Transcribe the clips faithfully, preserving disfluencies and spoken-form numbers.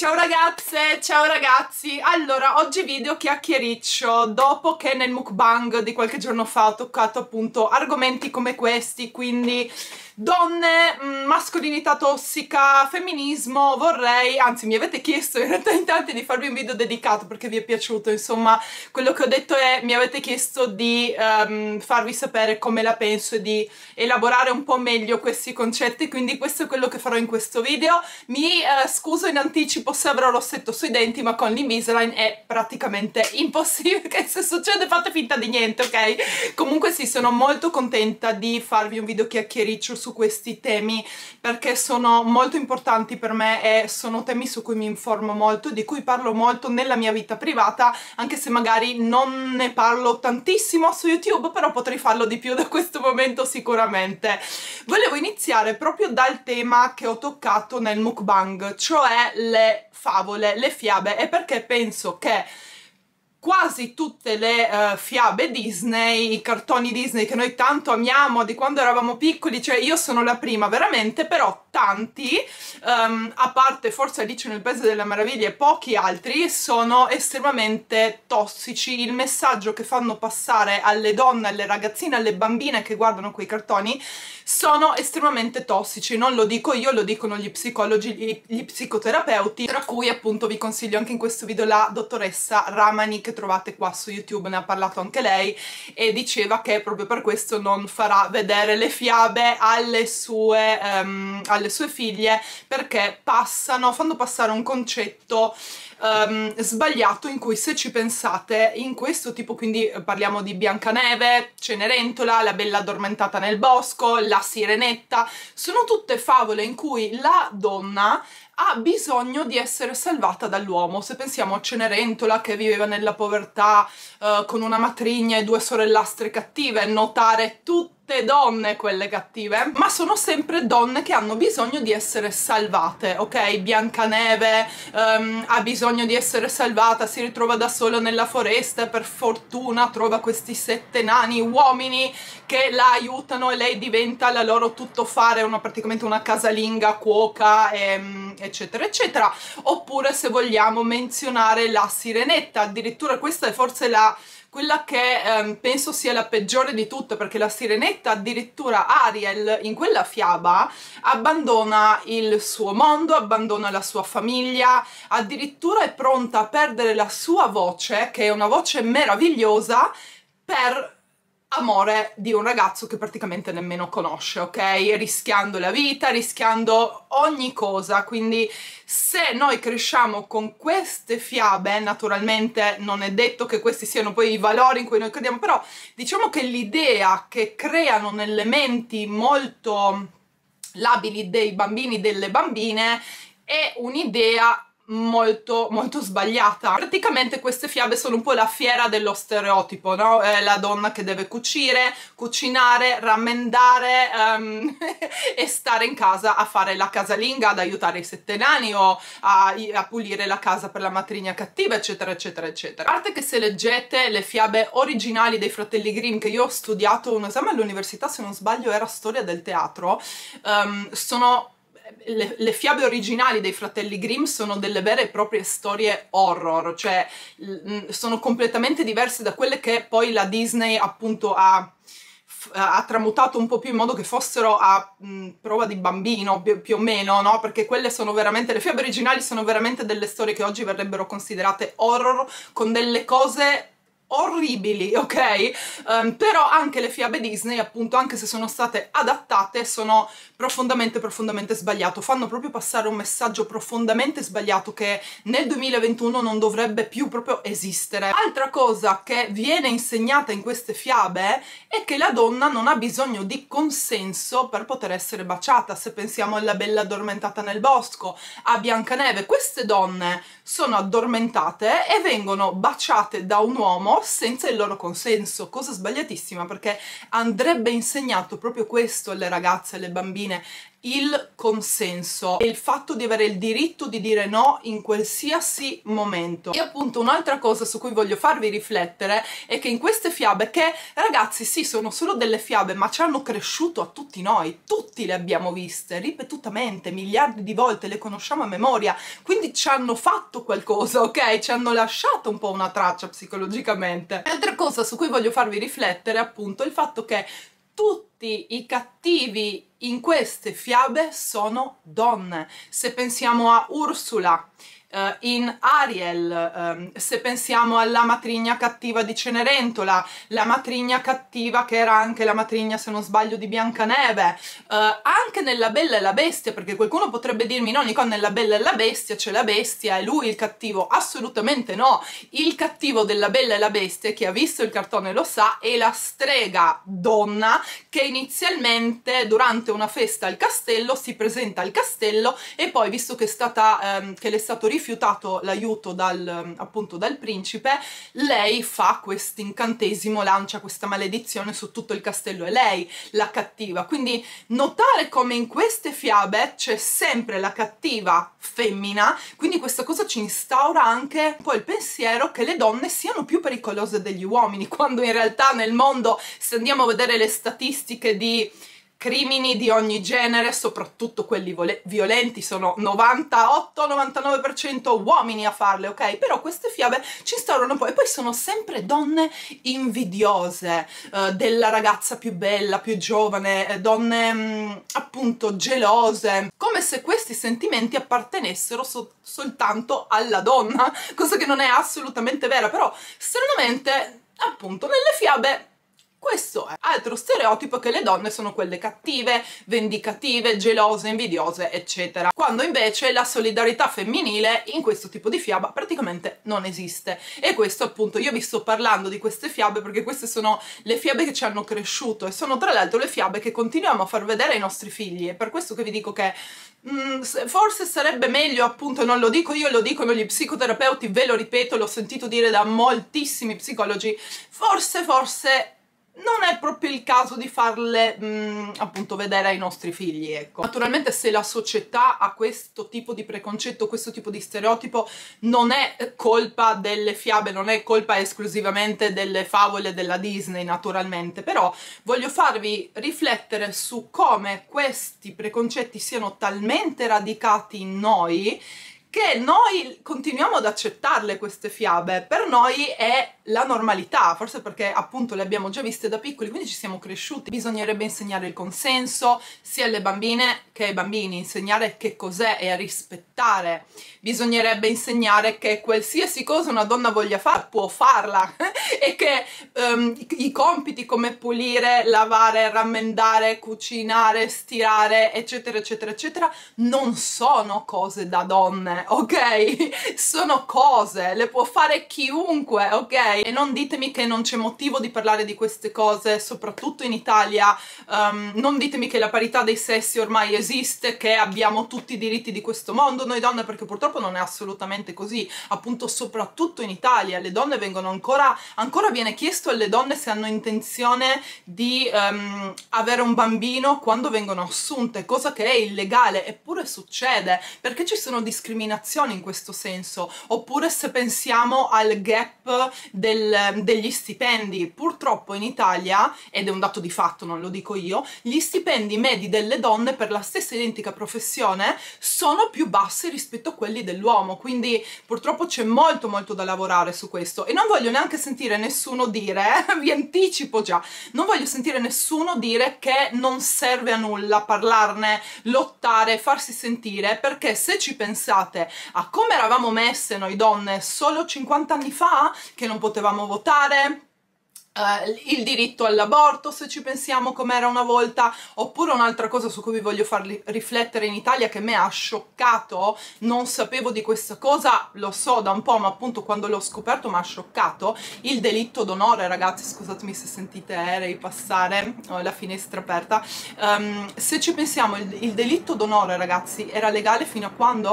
Ciao ragazze, ciao ragazzi. Allora, oggi video chiacchiericcio dopo che nel mukbang di qualche giorno fa ho toccato appunto argomenti come questi, quindi donne, mascolinità tossica, femminismo. Vorrei, anzi mi avete chiesto in realtà in tanti di farvi un video dedicato perché vi è piaciuto, insomma quello che ho detto è, mi avete chiesto di um, farvi sapere come la penso e di elaborare un po' meglio questi concetti, quindi questo è quello che farò in questo video. Mi uh, scuso in anticipo se avrò rossetto sui denti, ma con l'Invisalign è praticamente impossibile, che se succede fate finta di niente, ok? Comunque sì, sono molto contenta di farvi un video chiacchiericcio su questi temi perché sono molto importanti per me e sono temi su cui mi informo molto, di cui parlo molto nella mia vita privata, anche se magari non ne parlo tantissimo su YouTube, però potrei farlo di più da questo momento sicuramente. Volevo iniziare proprio dal tema che ho toccato nel mukbang, cioè le favole, le fiabe, e perché penso che quasi tutte le uh, fiabe Disney, i cartoni Disney che noi tanto amiamo di quando eravamo piccoli, cioè io sono la prima veramente, però tanti, um, a parte forse Alice nel Paese delle Meraviglie e pochi altri, sono estremamente tossici. Il messaggio che fanno passare alle donne, alle ragazzine, alle bambine che guardano quei cartoni sono estremamente tossici. Non lo dico io, lo dicono gli psicologi, gli, gli psicoterapeuti, tra cui appunto vi consiglio anche in questo video la dottoressa Ramani, che trovate qua su YouTube, ne ha parlato anche lei e diceva che proprio per questo non farà vedere le fiabe alle sue, um, alle sue figlie, perché passano, fanno passare un concetto Um, sbagliato, in cui, se ci pensate, in questo tipo, quindi parliamo di Biancaneve, Cenerentola, la Bella Addormentata nel bosco, la Sirenetta, sono tutte favole in cui la donna ha bisogno di essere salvata dall'uomo. Se pensiamo a Cenerentola, che viveva nella povertà uh, con una matrigna e due sorellastre cattive, notare tutte donne quelle cattive, ma sono sempre donne che hanno bisogno di essere salvate, ok? Biancaneve um, ha bisogno di essere salvata, si ritrova da sola nella foresta e per fortuna trova questi sette nani uomini che la aiutano e lei diventa la loro tuttofare, una, praticamente una casalinga, cuoca, e, eccetera eccetera. Oppure, se vogliamo menzionare la Sirenetta, addirittura questa è forse la quella che ehm, penso sia la peggiore di tutte, perché la Sirenetta, addirittura Ariel in quella fiaba abbandona il suo mondo, abbandona la sua famiglia, addirittura è pronta a perdere la sua voce, che è una voce meravigliosa, per amore di un ragazzo che praticamente nemmeno conosce, ok? Rischiando la vita, rischiando ogni cosa. Quindi se noi cresciamo con queste fiabe, naturalmente non è detto che questi siano poi i valori in cui noi crediamo, però diciamo che l'idea che creano nelle menti molto labili dei bambini, delle bambine, è un'idea molto molto sbagliata. Praticamente queste fiabe sono un po' la fiera dello stereotipo, no? Eh, la donna che deve cucire, cucinare, rammendare um, e stare in casa a fare la casalinga, ad aiutare i sette nani o a, a pulire la casa per la matrigna cattiva, eccetera eccetera eccetera. A parte che se leggete le fiabe originali dei fratelli Grimm, che io ho studiato un esame all'università, se non sbaglio era storia del teatro, um, sono Le, le fiabe originali dei fratelli Grimm sono delle vere e proprie storie horror, cioè sono completamente diverse da quelle che poi la Disney appunto ha, ha tramutato un po' più in modo che fossero a mh, prova di bambino, più, più o meno, no? Perché quelle sono veramente, le fiabe originali sono veramente delle storie che oggi verrebbero considerate horror, con delle cose orribili, ok? Um, però anche le fiabe Disney, appunto, anche se sono state adattate, sono profondamente profondamente sbagliato, fanno proprio passare un messaggio profondamente sbagliato che nel duemilaventuno non dovrebbe più proprio esistere. Altra cosa che viene insegnata in queste fiabe è che la donna non ha bisogno di consenso per poter essere baciata. Se pensiamo alla Bella Addormentata nel bosco, a Biancaneve, queste donne sono addormentate e vengono baciate da un uomo senza il loro consenso, cosa sbagliatissima, perché andrebbe insegnato proprio questo alle ragazze, alle bambine. il consenso e il fatto di avere il diritto di dire no in qualsiasi momento. E appunto un'altra cosa su cui voglio farvi riflettere è che in queste fiabe, che ragazzi sì sono solo delle fiabe ma ci hanno cresciuto a tutti noi, tutti le abbiamo viste ripetutamente, miliardi di volte, le conosciamo a memoria, quindi ci hanno fatto qualcosa, ok? Ci hanno lasciato un po' una traccia psicologicamente. Altra cosa su cui voglio farvi riflettere è appunto il fatto che tutti i cattivi in queste fiabe sono donne. Se pensiamo a Ursula, Uh, in Ariel, um, se pensiamo alla matrigna cattiva di Cenerentola, la matrigna cattiva che era anche la matrigna, se non sbaglio, di Biancaneve, uh, anche nella Bella e la Bestia, perché qualcuno potrebbe dirmi no Nicole, nella Bella e la Bestia c'è la bestia, è lui il cattivo. Assolutamente no, il cattivo della Bella e la Bestia, chi ha visto il cartone lo sa, è la strega donna che inizialmente durante una festa al castello si presenta al castello e poi, visto che è stata um, che le è stato rifiutato rifiutato l'aiuto dal, appunto dal principe, lei fa questo incantesimo, lancia questa maledizione su tutto il castello, è lei la cattiva. Quindi notare come in queste fiabe c'è sempre la cattiva femmina, quindi questa cosa ci instaura anche un po' il pensiero che le donne siano più pericolose degli uomini, quando in realtà nel mondo, se andiamo a vedere le statistiche di crimini di ogni genere, soprattutto quelli violenti, sono novantotto novantanove per cento uomini a farle, ok? Però queste fiabe ci instaurano un po', e poi sono sempre donne invidiose, eh, della ragazza più bella, più giovane, eh, donne mh, appunto gelose, come se questi sentimenti appartenessero so soltanto alla donna, cosa che non è assolutamente vera, però stranamente appunto nelle fiabe questo è. Altro stereotipo è che le donne sono quelle cattive, vendicative, gelose, invidiose, eccetera. Quando invece la solidarietà femminile in questo tipo di fiaba praticamente non esiste. E questo appunto, io vi sto parlando di queste fiabe perché queste sono le fiabe che ci hanno cresciuto e sono tra l'altro le fiabe che continuiamo a far vedere ai nostri figli. È per questo che vi dico che mm, forse sarebbe meglio, appunto, non lo dico io, lo dicono gli psicoterapeuti, ve lo ripeto, l'ho sentito dire da moltissimi psicologi, forse, forse non è proprio il caso di farle mh, appunto vedere ai nostri figli, ecco. Naturalmente se la società ha questo tipo di preconcetto, questo tipo di stereotipo, non è colpa delle fiabe, non è colpa esclusivamente delle favole della Disney, naturalmente, però voglio farvi riflettere su come questi preconcetti siano talmente radicati in noi che noi continuiamo ad accettarle queste fiabe. Per noi è la normalità, forse perché appunto le abbiamo già viste da piccoli, quindi ci siamo cresciuti. Bisognerebbe insegnare il consenso sia alle bambine che ai bambini, insegnare che cos'è e a rispettare. Bisognerebbe insegnare che qualsiasi cosa una donna voglia fare può farla e che um, i, i compiti come pulire, lavare, rammendare, cucinare, stirare, eccetera eccetera eccetera non sono cose da donne, ok? Sono cose, le può fare chiunque, ok? E non ditemi che non c'è motivo di parlare di queste cose, soprattutto in Italia. Um, non ditemi che la parità dei sessi ormai esiste, che abbiamo tutti i diritti di questo mondo noi donne, perché purtroppo non è assolutamente così. Appunto, soprattutto in Italia le donne vengono ancora ancora viene chiesto alle donne se hanno intenzione di um, avere un bambino quando vengono assunte, cosa che è illegale, eppure succede, perché ci sono discriminazioni in questo senso. Oppure se pensiamo al gap del, degli stipendi, purtroppo in Italia, ed è un dato di fatto, non lo dico io, gli stipendi medi delle donne per la stessa identica professione sono più bassi rispetto a quelli dell'uomo, quindi purtroppo c'è molto molto da lavorare su questo. E non voglio neanche sentire nessuno dire, eh, vi anticipo già, non voglio sentire nessuno dire che non serve a nulla parlarne, lottare, farsi sentire, perché se ci pensate a come eravamo messe noi donne solo cinquanta anni fa, che non potevamo votare, Uh, il diritto all'aborto, se ci pensiamo com'era una volta, oppure un'altra cosa su cui vi voglio farli riflettere in Italia che me ha scioccato, non sapevo di questa cosa, lo so da un po', ma appunto quando l'ho scoperto mi ha scioccato, il delitto d'onore. Ragazzi, scusatemi se sentite aerei passare, ho la finestra aperta. Um, se ci pensiamo, il, il delitto d'onore, ragazzi, era legale fino a quando?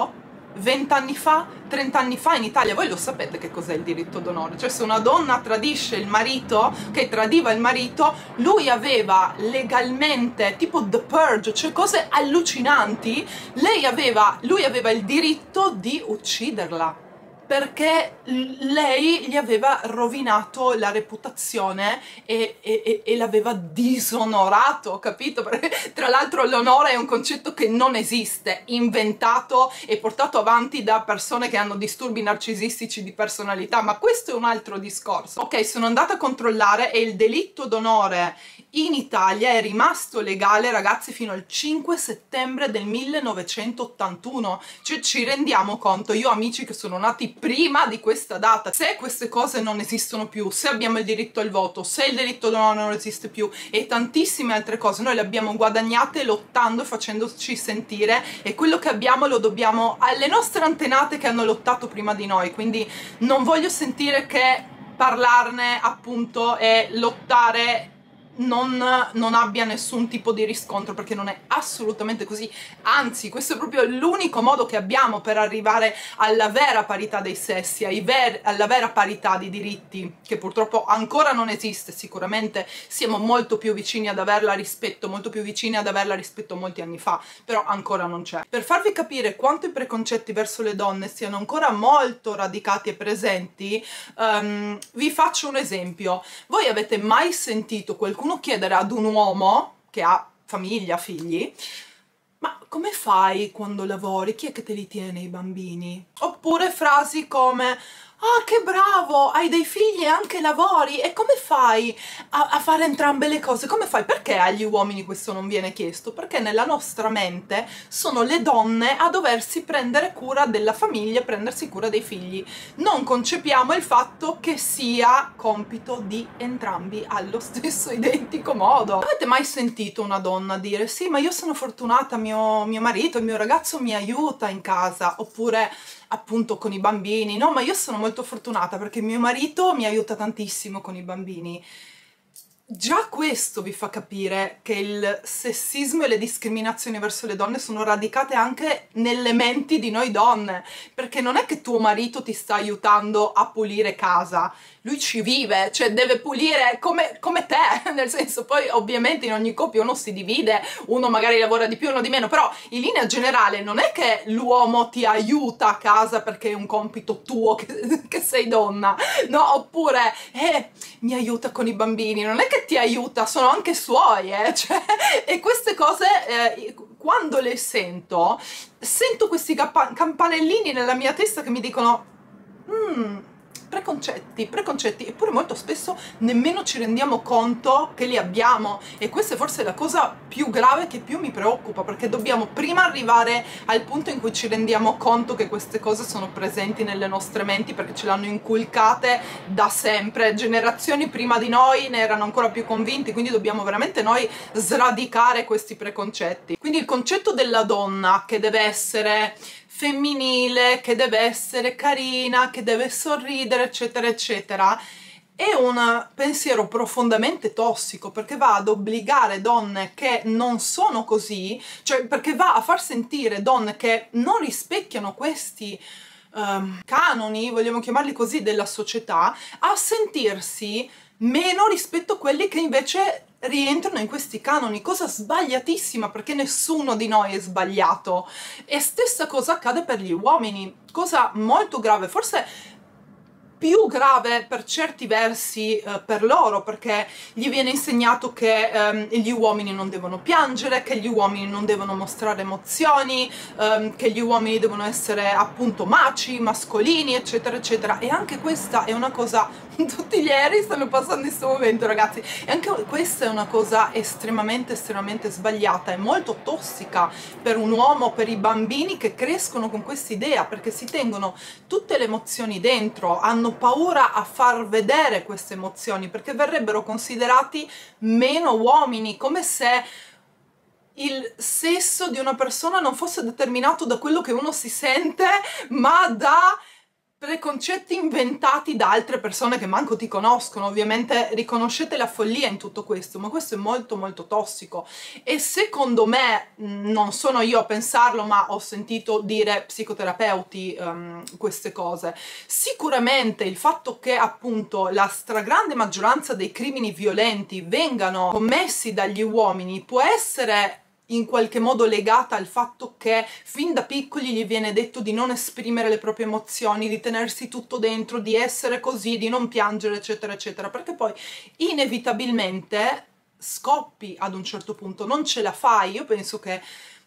vent'anni fa, trent'anni fa in Italia. Voi lo sapete che cos'è il diritto d'onore? Cioè, se una donna tradisce il marito, che tradiva il marito, lui aveva legalmente, tipo The Purge, cioè cose allucinanti, lei aveva, lui aveva il diritto di ucciderla, perché lei gli aveva rovinato la reputazione e, e, e l'aveva disonorato, capito? Perché tra l'altro l'onore è un concetto che non esiste, inventato e portato avanti da persone che hanno disturbi narcisistici di personalità, ma questo è un altro discorso. Ok, sono andata a controllare e il delitto d'onore in Italia è rimasto legale, ragazzi, fino al cinque settembre del millenovecentottantuno. Cioè, ci rendiamo conto? Io ho amici che sono nati prima di questa data. Se queste cose non esistono più, se abbiamo il diritto al voto, se il diritto d'onore non esiste più e tantissime altre cose, noi le abbiamo guadagnate lottando e facendoci sentire, e quello che abbiamo lo dobbiamo alle nostre antenate che hanno lottato prima di noi. Quindi non voglio sentire che parlarne, appunto, e lottare Non, non abbia nessun tipo di riscontro, perché non è assolutamente così. Anzi, questo è proprio l'unico modo che abbiamo per arrivare alla vera parità dei sessi, ai ver alla vera parità di diritti, che purtroppo ancora non esiste. Sicuramente siamo molto più vicini ad averla rispetto, molto più vicini ad averla rispetto a molti anni fa, però ancora non c'è. Per farvi capire quanto i preconcetti verso le donne siano ancora molto radicati e presenti, um, vi faccio un esempio. Voi avete mai sentito qualcuno chiedere ad un uomo che ha famiglia, figli: ma come fai quando lavori? Chi è che te li tiene i bambini? Oppure frasi come: ah, che bravo, hai dei figli e anche lavori, e come fai a, a fare entrambe le cose? Come fai? Perché agli uomini questo non viene chiesto? Perché nella nostra mente sono le donne a doversi prendere cura della famiglia, prendersi cura dei figli. Non concepiamo il fatto che sia compito di entrambi allo stesso identico modo. Avete mai sentito una donna dire: sì, ma io sono fortunata, mio, mio marito, il mio ragazzo mi aiuta in casa? Oppure, appunto, con i bambini: no, ma io sono molto fortunata perché mio marito mi aiuta tantissimo con i bambini. Già questo vi fa capire che il sessismo e le discriminazioni verso le donne sono radicate anche nelle menti di noi donne, perché non è che tuo marito ti sta aiutando a pulire casa, lui ci vive, cioè deve pulire come, come te, nel senso, poi ovviamente in ogni coppia uno si divide, uno magari lavora di più, uno di meno, però in linea generale non è che l'uomo ti aiuta a casa perché è un compito tuo che, che sei donna, no? Oppure eh, mi aiuta con i bambini, non è che ti aiuta, sono anche suoi, eh? Cioè, e queste cose, eh, quando le sento, sento questi campanellini nella mia testa che mi dicono: mm, preconcetti, preconcetti, eppure molto spesso nemmeno ci rendiamo conto che li abbiamo, e questa è forse la cosa più grave che più mi preoccupa, perché dobbiamo prima arrivare al punto in cui ci rendiamo conto che queste cose sono presenti nelle nostre menti, perché ce l'hanno inculcate da sempre, generazioni prima di noi ne erano ancora più convinti, quindi dobbiamo veramente noi sradicare questi preconcetti. Quindi il concetto della donna che deve essere femminile, che deve essere carina, che deve sorridere, eccetera eccetera, è un pensiero profondamente tossico, perché va ad obbligare donne che non sono così, cioè perché va a far sentire donne che non rispecchiano questi um, canoni, vogliamo chiamarli così, della società, a sentirsi meno rispetto a quelli che invece rientrano in questi canoni, cosa sbagliatissima, perché nessuno di noi è sbagliato. E stessa cosa accade per gli uomini, cosa molto grave, forse più grave per certi versi eh, per loro, perché gli viene insegnato che ehm, gli uomini non devono piangere, che gli uomini non devono mostrare emozioni, ehm, che gli uomini devono essere appunto maci, mascolini, eccetera eccetera. E anche questa è una cosa, tutti gli aerei stanno passando in questo momento, ragazzi, e anche questa è una cosa estremamente estremamente sbagliata e molto tossica per un uomo, per i bambini che crescono con questa idea, perché si tengono tutte le emozioni dentro, hanno paura a far vedere queste emozioni perché verrebbero considerati meno uomini, come se il sesso di una persona non fosse determinato da quello che uno si sente, ma da preconcetti inventati da altre persone che manco ti conoscono. Ovviamente riconoscete la follia in tutto questo, ma questo è molto molto tossico e secondo me, non sono io a pensarlo, ma ho sentito dire psicoterapeuti um, queste cose, sicuramente il fatto che appunto la stragrande maggioranza dei crimini violenti vengano commessi dagli uomini può essere in qualche modo legata al fatto che fin da piccoli gli viene detto di non esprimere le proprie emozioni, di tenersi tutto dentro, di essere così, di non piangere, eccetera, eccetera, perché poi inevitabilmente scoppi ad un certo punto, non ce la fai. Io penso che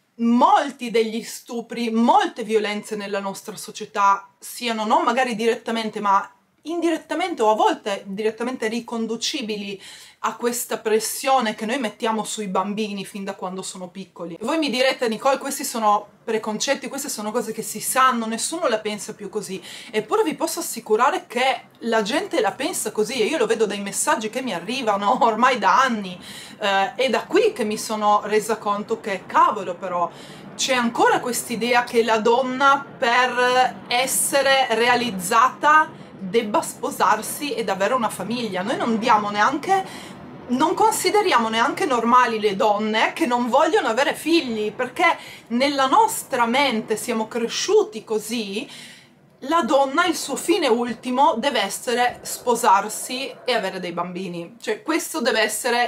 molti degli stupri, molte violenze nella nostra società siano non magari direttamente, ma indirettamente o a volte direttamente riconducibili a questa pressione che noi mettiamo sui bambini fin da quando sono piccoli. Voi mi direte: Nicole, questi sono preconcetti, queste sono cose che si sanno, nessuno la pensa più così. Eppure vi posso assicurare che la gente la pensa così e io lo vedo dai messaggi che mi arrivano ormai da anni. Eh, è da qui che mi sono resa conto che, cavolo, però c'è ancora quest'idea che la donna per essere realizzata debba sposarsi ed avere una famiglia. Noi non diamo neanche, non consideriamo neanche normali le donne che non vogliono avere figli, perché nella nostra mente siamo cresciuti così. La donna, il suo fine ultimo deve essere sposarsi e avere dei bambini. Cioè, questo deve essere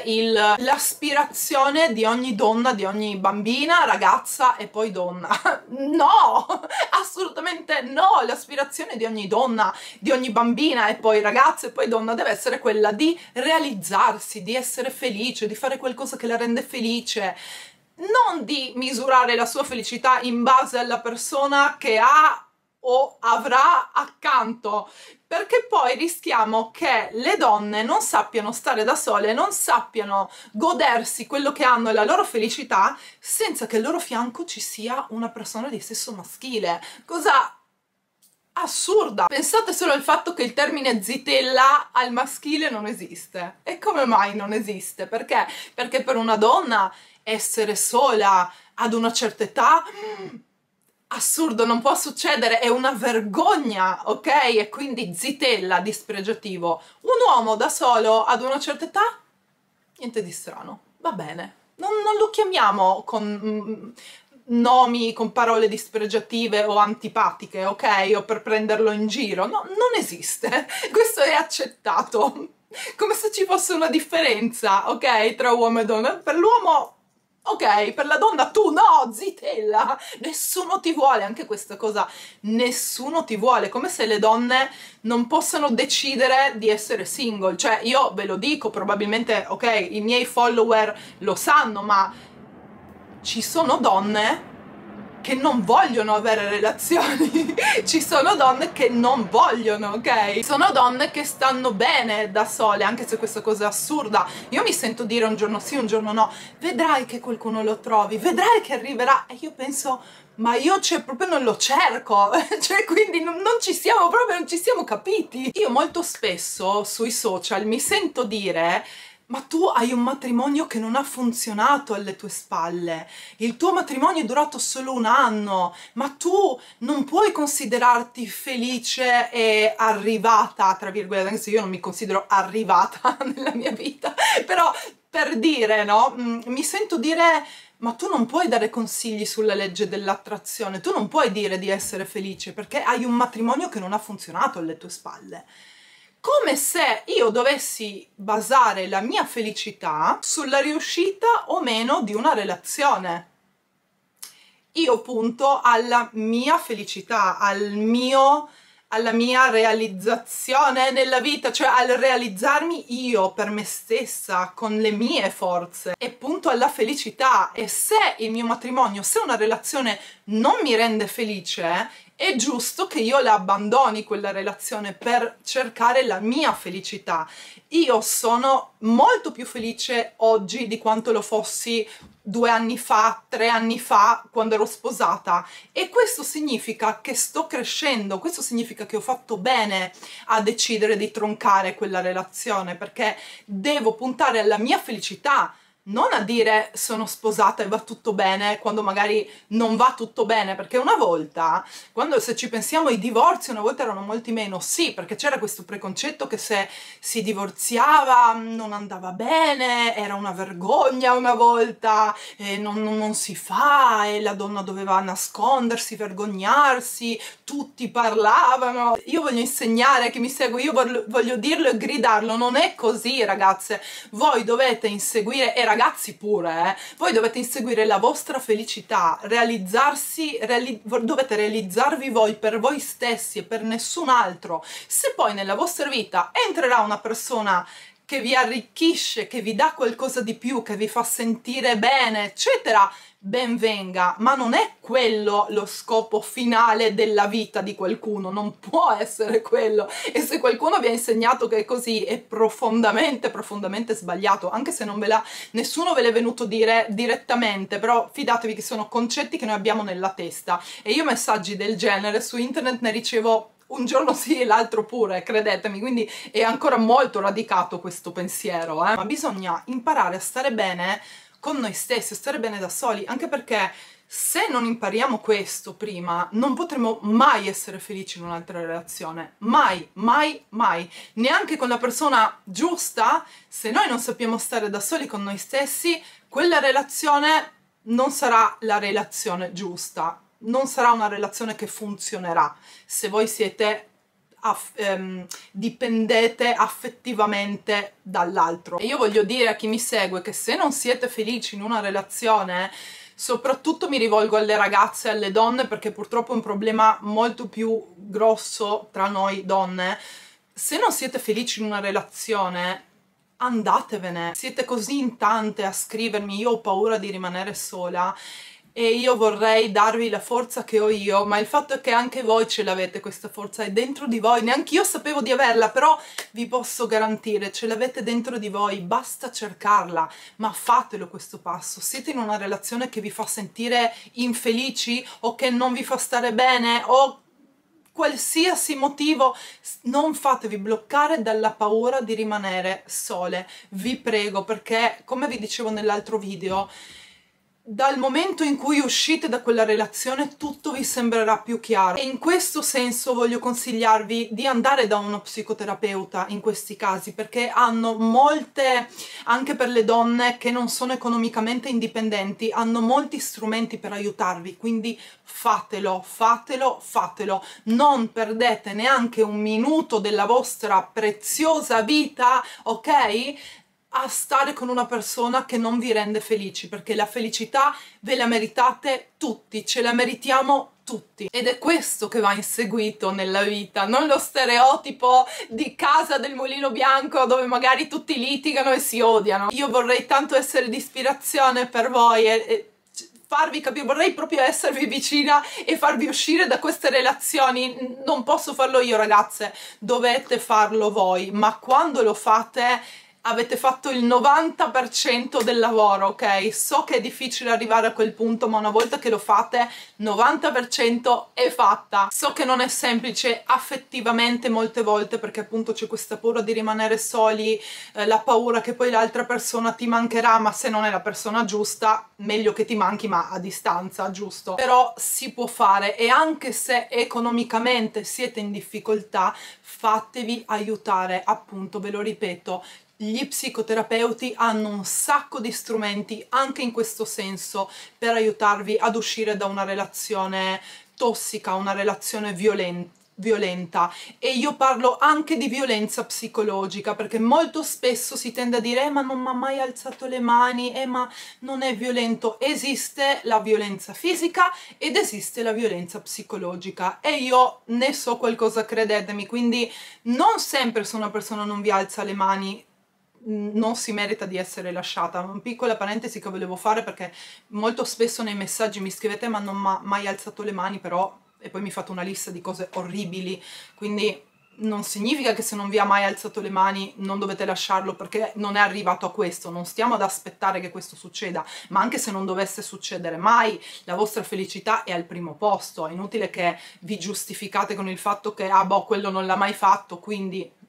l'aspirazione di ogni donna, di ogni bambina, ragazza e poi donna. No! Assolutamente no! L'aspirazione di ogni donna, di ogni bambina e poi ragazza e poi donna deve essere quella di realizzarsi, di essere felice, di fare qualcosa che la rende felice. Non di misurare la sua felicità in base alla persona che ha o avrà accanto, perché poi rischiamo che le donne non sappiano stare da sole, non sappiano godersi quello che hanno e la loro felicità senza che al loro fianco ci sia una persona di sesso maschile. Cosa assurda! Pensate solo al fatto che il termine zitella al maschile non esiste. E come mai non esiste? Perché? Perché per una donna essere sola ad una certa età, assurdo, non può succedere, è una vergogna, ok? E quindi zitella, dispregiativo. Un uomo da solo ad una certa età, niente di strano, va bene. Non, non lo chiamiamo con mm, nomi, con parole dispregiative o antipatiche, ok? O per prenderlo in giro, no, non esiste. Questo è accettato. Come se ci fosse una differenza, ok? Tra uomo e donna. Per l'uomo ok, per la donna tu no, zitella, nessuno ti vuole, anche questa cosa, nessuno ti vuole, come se le donne non possano decidere di essere single. Cioè, io ve lo dico, probabilmente, ok, i miei follower lo sanno, ma ci sono donne che non vogliono avere relazioni, ci sono donne che non vogliono, ok? Sono donne che stanno bene da sole, anche se questa cosa è assurda. Io mi sento dire un giorno sì, un giorno no, vedrai che qualcuno lo trovi, vedrai che arriverà, e io penso, ma io cioè proprio non lo cerco, cioè quindi non, non ci siamo proprio, non ci siamo capiti. Io molto spesso sui social mi sento dire: ma tu hai un matrimonio che non ha funzionato alle tue spalle, il tuo matrimonio è durato solo un anno, ma tu non puoi considerarti felice e arrivata, tra virgolette, anche se io non mi considero arrivata nella mia vita, però per dire, no? Mi sento dire: ma tu non puoi dare consigli sulla legge dell'attrazione, tu non puoi dire di essere felice perché hai un matrimonio che non ha funzionato alle tue spalle. Come se io dovessi basare la mia felicità sulla riuscita o meno di una relazione. Io punto alla mia felicità, al mio, alla mia realizzazione nella vita, cioè al realizzarmi io per me stessa, con le mie forze, e punto alla felicità. E se il mio matrimonio, se una relazione non mi rende felice, è giusto che io la abbandoni quella relazione per cercare la mia felicità. Io sono molto più felice oggi di quanto lo fossi due anni fa, tre anni fa, quando ero sposata, e questo significa che sto crescendo, questo significa che ho fatto bene a decidere di troncare quella relazione, perché devo puntare alla mia felicità, non a dire sono sposata e va tutto bene quando magari non va tutto bene, perché una volta, quando se ci pensiamo i divorzi una volta erano molti meno, sì, perché c'era questo preconcetto che se si divorziava non andava bene, era una vergogna una volta, e non, non, non si fa, e la donna doveva nascondersi, vergognarsi, tutti parlavano. Io voglio insegnare a chi mi segue, io voglio, voglio dirlo e gridarlo, non è così ragazze, voi dovete inseguire, e ragazzi pure, eh, voi dovete inseguire la vostra felicità, realizzarsi, reali dovete realizzarvi voi per voi stessi e per nessun altro. Se poi nella vostra vita entrerà una persona che vi arricchisce, che vi dà qualcosa di più, che vi fa sentire bene, eccetera, ben venga, ma non è quello lo scopo finale della vita di qualcuno, non può essere quello, e se qualcuno vi ha insegnato che è così è profondamente, profondamente sbagliato, anche se non ve l'ha, nessuno ve l'è venuto dire direttamente, però fidatevi che sono concetti che noi abbiamo nella testa, e io messaggi del genere su internet ne ricevo un giorno sì e l'altro pure, credetemi, quindi è ancora molto radicato questo pensiero, eh? Ma bisogna imparare a stare bene con noi stessi, a stare bene da soli, anche perché se non impariamo questo prima non potremo mai essere felici in un'altra relazione, mai, mai, mai, neanche con la persona giusta. Se noi non sappiamo stare da soli con noi stessi, quella relazione non sarà la relazione giusta, non sarà una relazione che funzionerà se voi siete aff ehm, dipendete affettivamente dall'altro. E io voglio dire a chi mi segue che se non siete felici in una relazione, soprattutto mi rivolgo alle ragazze e alle donne, perché purtroppo è un problema molto più grosso tra noi donne, se non siete felici in una relazione andatevene. Siete così in tante a scrivermi io ho paura di rimanere sola e io vorrei darvi la forza che ho io, ma il fatto è che anche voi ce l'avete questa forza, è dentro di voi, neanche io sapevo di averla, però vi posso garantire, ce l'avete dentro di voi, basta cercarla, ma fatelo questo passo. Siete in una relazione che vi fa sentire infelici o che non vi fa stare bene o qualsiasi motivo, non fatevi bloccare dalla paura di rimanere sole, vi prego, perché come vi dicevo nell'altro video, dal momento in cui uscite da quella relazione tutto vi sembrerà più chiaro, e in questo senso voglio consigliarvi di andare da uno psicoterapeuta in questi casi, perché hanno molte, anche per le donne che non sono economicamente indipendenti, hanno molti strumenti per aiutarvi, quindi fatelo, fatelo, fatelo, non perdete neanche un minuto della vostra preziosa vita, ok? A stare con una persona che non vi rende felici, perché la felicità ve la meritate tutti, ce la meritiamo tutti, ed è questo che va inseguito nella vita, non lo stereotipo di casa del mulino bianco dove magari tutti litigano e si odiano. Io vorrei tanto essere di ispirazione per voi e, e farvi capire, vorrei proprio esservi vicina e farvi uscire da queste relazioni. Non posso farlo io ragazze, dovete farlo voi, ma quando lo fate avete fatto il novanta per cento del lavoro, ok? So che è difficile arrivare a quel punto, ma una volta che lo fate, novanta per cento è fatta. So che non è semplice affettivamente molte volte, perché appunto c'è questa paura di rimanere soli, eh, la paura che poi l'altra persona ti mancherà, ma se non è la persona giusta, meglio che ti manchi, ma a distanza, giusto? Però si può fare, e anche se economicamente siete in difficoltà, fatevi aiutare, appunto, ve lo ripeto. Gli psicoterapeuti hanno un sacco di strumenti anche in questo senso per aiutarvi ad uscire da una relazione tossica, una relazione violenta. violenta e io parlo anche di violenza psicologica, perché molto spesso si tende a dire eh, ma non mi ha mai alzato le mani, eh ma non è violento. Esiste la violenza fisica ed esiste la violenza psicologica e io ne so qualcosa, credetemi, quindi non sempre se una persona non vi alza le mani non si merita di essere lasciata. Una piccola parentesi che volevo fare, perché molto spesso nei messaggi mi scrivete ma non mi ha mai alzato le mani, però, e poi mi fate una lista di cose orribili, quindi non significa che se non vi ha mai alzato le mani non dovete lasciarlo, perché non è arrivato a questo, non stiamo ad aspettare che questo succeda, ma anche se non dovesse succedere mai, la vostra felicità è al primo posto, è inutile che vi giustificate con il fatto che ah boh, quello non l'ha mai fatto, quindi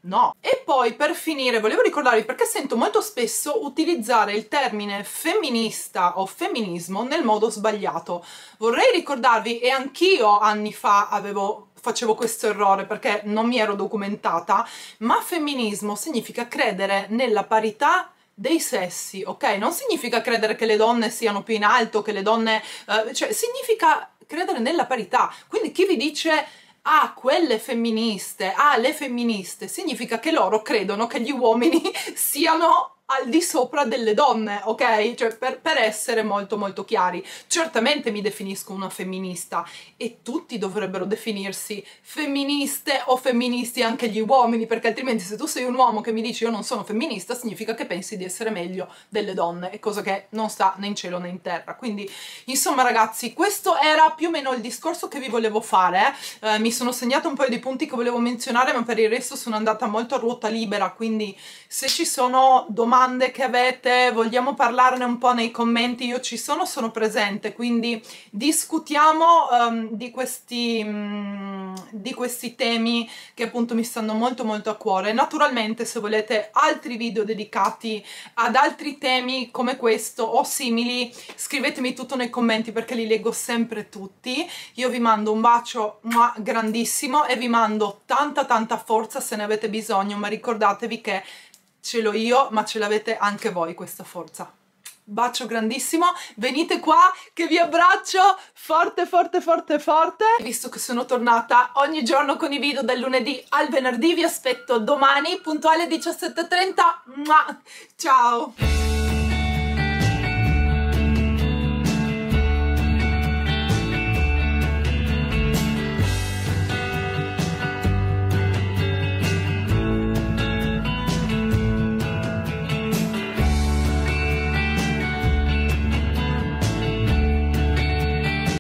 No. E poi per finire volevo ricordarvi, perché sento molto spesso utilizzare il termine femminista o femminismo nel modo sbagliato. Vorrei ricordarvi, e anch'io anni fa avevo facevo questo errore perché non mi ero documentata, ma femminismo significa credere nella parità dei sessi, ok? Non significa credere che le donne siano più in alto, che le donne... Eh, cioè significa credere nella parità. Quindi chi vi dice ah, quelle femministe, ah, le femministe, significa che loro credono che gli uomini siano al di sopra delle donne, ok? Cioè per, per essere molto molto chiari. Certamente mi definisco una femminista e tutti dovrebbero definirsi femministe o femministi, anche gli uomini, perché altrimenti se tu sei un uomo che mi dici io non sono femminista significa che pensi di essere meglio delle donne, è cosa che non sta né in cielo né in terra. Quindi insomma ragazzi, questo era più o meno il discorso che vi volevo fare. Eh, mi sono segnata un paio di punti che volevo menzionare, ma per il resto sono andata molto a ruota libera, quindi se ci sono domande che avete, vogliamo parlarne un po' nei commenti, io ci sono, sono presente, quindi discutiamo um, di questi um, di questi temi che appunto mi stanno molto molto a cuore. Naturalmente se volete altri video dedicati ad altri temi come questo o simili, scrivetemi tutto nei commenti perché li leggo sempre tutti. Io vi mando un bacio grandissimo e vi mando tanta tanta forza se ne avete bisogno, ma ricordatevi che ce l'ho io, ma ce l'avete anche voi questa forza. Bacio grandissimo, venite qua che vi abbraccio forte forte forte forte. Visto che sono tornata ogni giorno con i video dal lunedì al venerdì, vi aspetto domani puntuale diciassette e trenta. Ciao!